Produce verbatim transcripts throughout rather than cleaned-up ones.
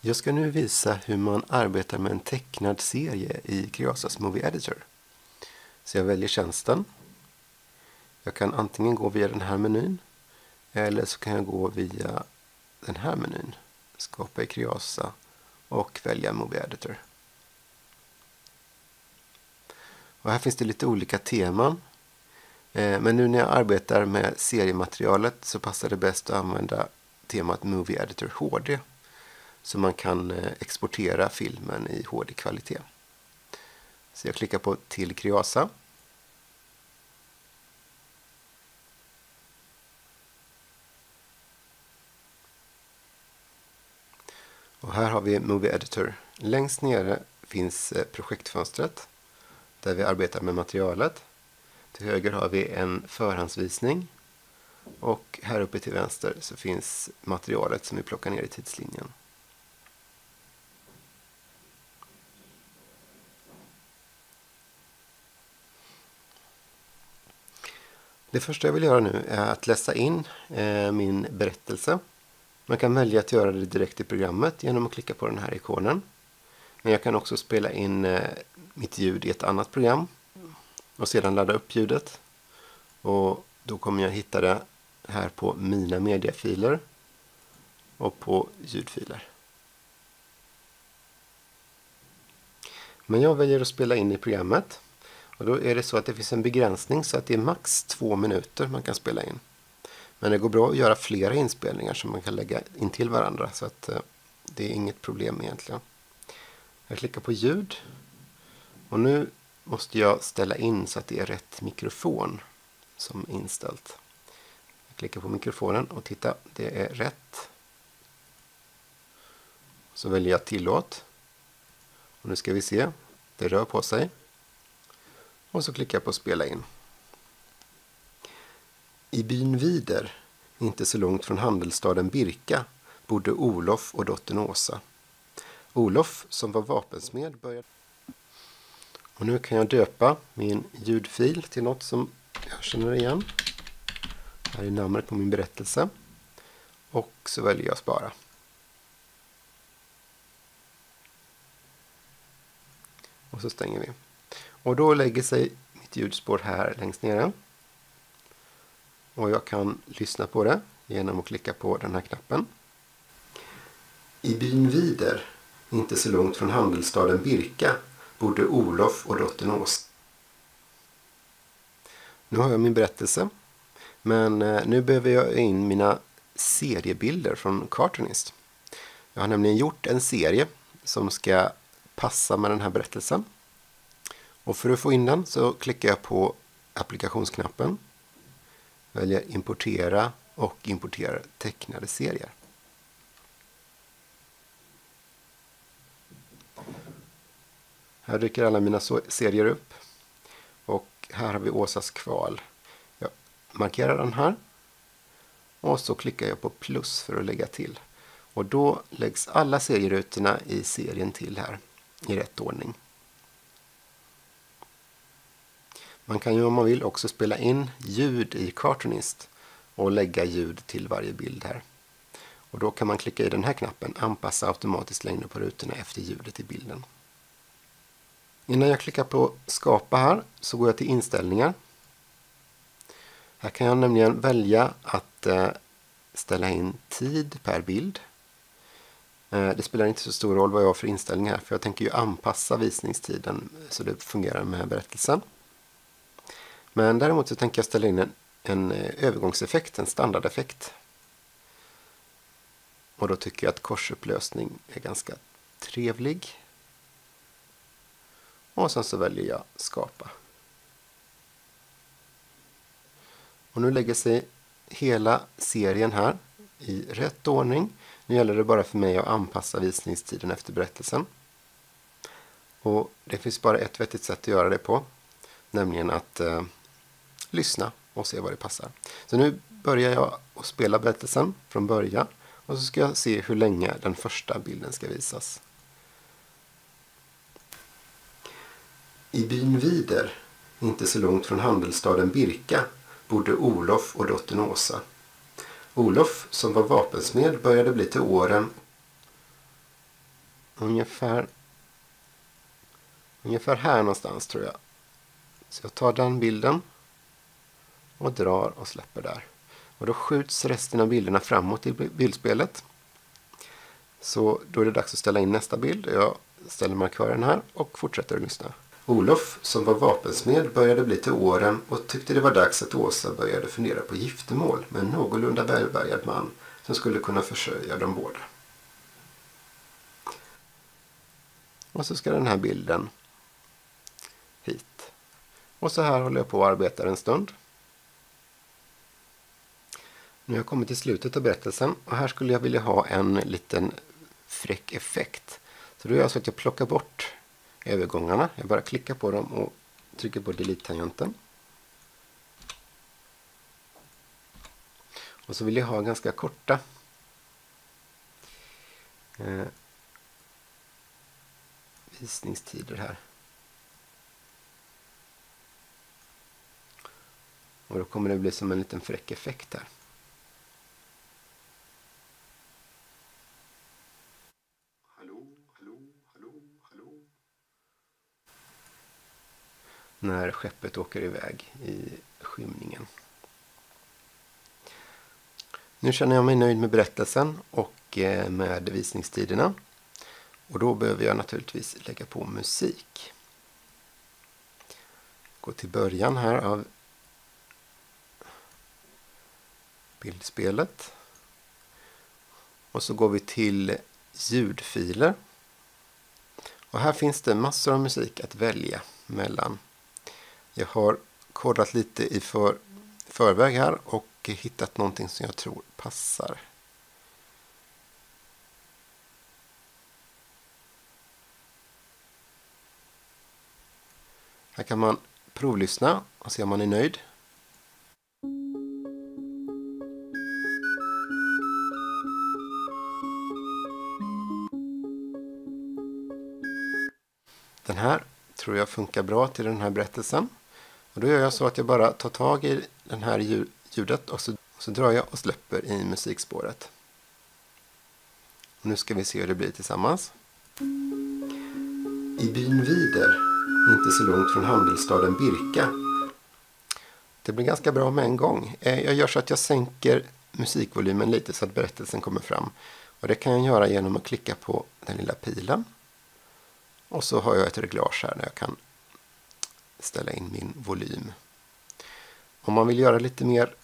Jag ska nu visa hur man arbetar med en tecknad serie i Criosas Movie Editor. Så jag väljer tjänsten. Jag kan antingen gå via den här menyn eller så kan jag gå via den här menyn. Skapa i Criosa och välja Movie Editor. Och här finns det lite olika teman. Men nu när jag arbetar med seriematerialet så passar det bäst att använda temat Movie Editor H D. Så man kan exportera filmen i H D-kvalitet. Så jag klickar på till Criosa. Och här har vi Movie Editor. Längst nere finns projektfönstret där vi arbetar med materialet. Till höger har vi en förhandsvisning. Och här uppe till vänster så finns materialet som vi plockar ner i tidslinjen. Det första jag vill göra nu är att läsa in eh, min berättelse. Man kan välja att göra det direkt i programmet genom att klicka på den här ikonen. Men jag kan också spela in eh, mitt ljud i ett annat program och sedan ladda upp ljudet. Och då kommer jag hitta det här på mina mediafiler och på ljudfiler. Men jag väljer att spela in i programmet. Och då är det så att det finns en begränsning så att det är max två minuter man kan spela in. Men det går bra att göra flera inspelningar som man kan lägga in till varandra så att eh, det är inget problem egentligen. Jag klickar på ljud och nu måste jag ställa in så att det är rätt mikrofon som inställt. Jag klickar på mikrofonen och titta, det är rätt. Så väljer jag tillåt. Och nu ska vi se, det rör på sig. Och så klickar jag på spela in. I byn Vider, inte så långt från handelsstaden Birka, bodde Olof och dottern Åsa. Olof, som var vapensmed, började... Och nu kan jag döpa min ljudfil till något som jag känner igen. Här är namnet på min berättelse. Och så väljer jag spara. Och så stänger vi. Och då lägger sig mitt ljudspår här längst nere. Och jag kan lyssna på det genom att klicka på den här knappen. I byn Vider, inte så långt från handelsstaden Birka, bodde Olof och dottern Åsa. Nu har jag min berättelse. Men nu behöver jag in mina seriebilder från Cartoonist. Jag har nämligen gjort en serie som ska passa med den här berättelsen. Och för att få in den så klickar jag på applikationsknappen. Väljer importera och importerar tecknade serier. Här dyker alla mina serier upp. Och här har vi Åsas kval. Jag markerar den här. Och så klickar jag på plus för att lägga till. Och då läggs alla serierutorna i serien till här i rätt ordning. Man kan ju om man vill också spela in ljud i Cartoonist och lägga ljud till varje bild här. Och då kan man klicka i den här knappen, anpassa automatiskt längden på rutorna efter ljudet i bilden. Innan jag klickar på skapa här så går jag till inställningar. Här kan jag nämligen välja att eh, ställa in tid per bild. Eh, det spelar inte så stor roll vad jag har för inställningar här, för jag tänker ju anpassa visningstiden så det fungerar med berättelsen. Men däremot så tänker jag ställa in en, en övergångseffekt, en standardeffekt. Och då tycker jag att korsupplösning är ganska trevlig. Och sen så väljer jag skapa. Och nu lägger sig hela serien här i rätt ordning. Nu gäller det bara för mig att anpassa visningstiden efter berättelsen. Och det finns bara ett vettigt sätt att göra det på. Nämligen att eh, lyssna och se vad det passar. Så nu börjar jag att spela berättelsen från början. Och så ska jag se hur länge den första bilden ska visas. I byn Vider, inte så långt från handelsstaden Birka, bodde Olof och dottern Åsa. Olof, som var vapensmed, började bli till åren ungefär, ungefär här någonstans tror jag. Så jag tar den bilden och drar och släpper där. Och då skjuts resten av bilderna framåt i bildspelet. Så då är det dags att ställa in nästa bild. Jag ställer markören här och fortsätter att lyssna. Olof, som var vapensmed, började bli till åren och tyckte det var dags att Åsa började fundera på giftermål med en någorlunda välbärgad man som skulle kunna försörja dem båda. Och så ska den här bilden hit. Och så här håller jag på och arbetar en stund. Nu har jag kommit till slutet av berättelsen och här skulle jag vilja ha en liten fräck effekt. Så då gör jag så att jag plockar bort övergångarna. Jag bara klickar på dem och trycker på delete-tangenten. Och så vill jag ha ganska korta eh, visningstider här. Och då kommer det bli som en liten fräck effekt här. Hallå, hallå, hallå, hallå. När skeppet åker iväg i skymningen. Nu känner jag mig nöjd med berättelsen och med visningstiderna. Och då behöver jag naturligtvis lägga på musik. Gå till början här av bildspelet. Och så går vi till ljudfiler. Och här finns det massor av musik att välja mellan. Jag har kollat lite i för, förväg här och hittat någonting som jag tror passar. Här kan man provlyssna och se om man är nöjd. Den här tror jag funkar bra till den här berättelsen. Och då gör jag så att jag bara tar tag i den här ljudet och så, och så drar jag och släpper i musikspåret. Och nu ska vi se hur det blir tillsammans. I byn Vider, inte så långt från handelsstaden Birka. Det blir ganska bra med en gång. Jag gör så att jag sänker musikvolymen lite så att berättelsen kommer fram. Och det kan jag göra genom att klicka på den lilla pilen. Och så har jag ett reglage här där jag kan ställa in min volym. Om man vill göra lite mer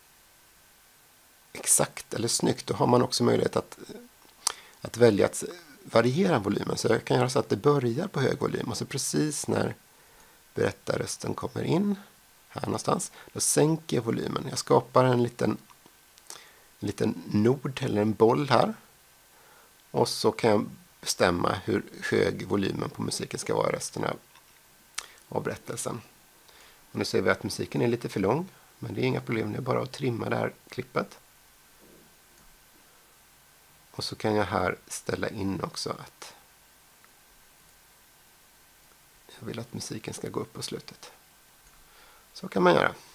exakt eller snyggt, då har man också möjlighet att, att välja att variera volymen. Så jag kan göra så att det börjar på hög volym och så precis när berättarrösten kommer in här någonstans, då sänker jag volymen. Jag skapar en liten, en liten nod eller en boll här. Och så kan jag bestämma hur hög volymen på musiken ska vara resten av, av berättelsen. Och nu ser vi att musiken är lite för lång, men det är inga problem, det är bara att trimma det här klippet. Och så kan jag här ställa in också att jag vill att musiken ska gå upp på slutet. Så kan man göra.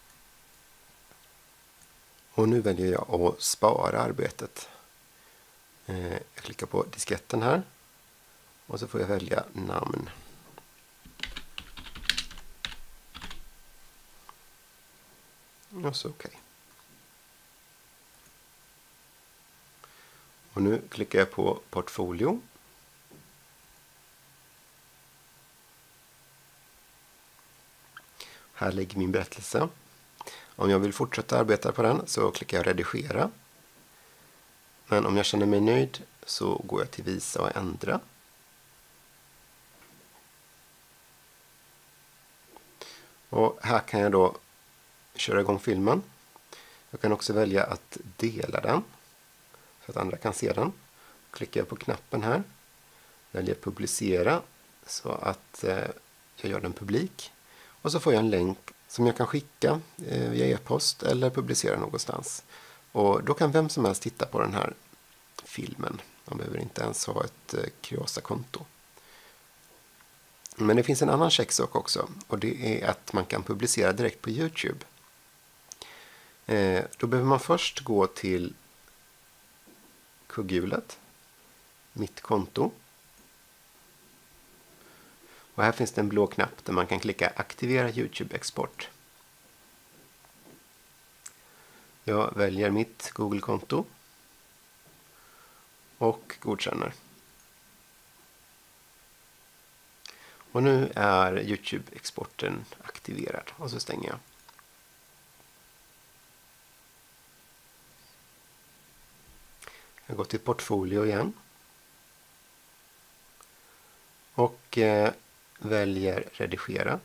Och nu väljer jag att spara arbetet. Jag klickar på disketten här. Och så får jag välja namn. Och så okej. Okay. Och nu klickar jag på portfolio. Här ligger min berättelse. Om jag vill fortsätta arbeta på den så klickar jag redigera. Men om jag känner mig nöjd så går jag till visa och ändra. Och här kan jag då köra igång filmen. Jag kan också välja att dela den så att andra kan se den. Klickar jag på knappen här. Väljer publicera så att eh, jag gör den publik. Och så får jag en länk som jag kan skicka eh, via e-post eller publicera någonstans. Och då kan vem som helst titta på den här filmen. Man behöver inte ens ha ett eh, Kryasa-konto. Men det finns en annan checksak också. Och det är att man kan publicera direkt på YouTube. Eh, då behöver man först gå till kugghjulet. Mitt konto. Och här finns det en blå knapp där man kan klicka aktivera YouTube-export. Jag väljer mitt Google-konto och godkänner. Och nu är YouTube-exporten aktiverad och så stänger jag. Jag går till portfolio igen. Och eh, väljer redigera.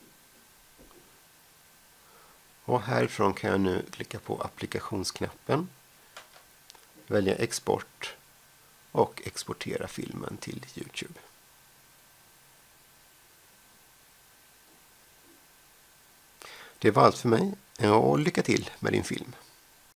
Och härifrån kan jag nu klicka på applikationsknappen. Välja export och exportera filmen till YouTube. Det var allt för mig och lycka till med din film.